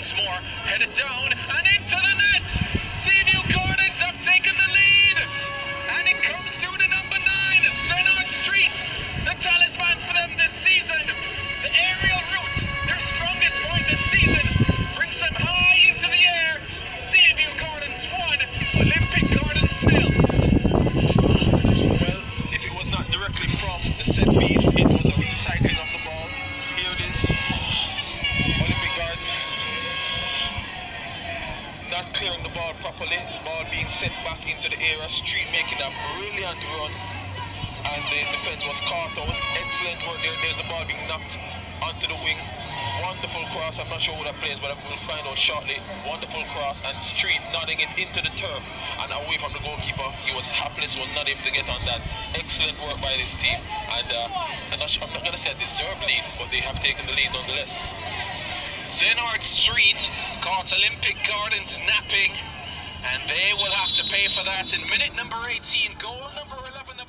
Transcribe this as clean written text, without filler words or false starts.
once more, headed down and into the net. Seaview Gardens have taken the lead, and it comes through the number 9, Zenard Street, the talisman for them this season. The aerial route, their strongest point this season, brings them high into the air. Seaview Gardens 1, Olympic Gardens 0. Well, if it was not directly from the set piece, it was a recycling of the ball. Here it is. Olympic Gardens not clearing the ball properly, the ball being sent back into the area. Street making a brilliant run, and the defense was caught out. Excellent work there. There's the ball being knocked onto the wing. Wonderful cross. I'm not sure who that plays, but we'll find out shortly. Wonderful cross, and Street nodding it into the turf and away from the goalkeeper. He was hapless, was not able to get on that. Excellent work by this team, and I'm not going to say a deserved lead, but they have taken the lead nonetheless. Zenard Street caught Olympic Gardens napping, and they will have to pay for that in minute number 18. Goal number 11.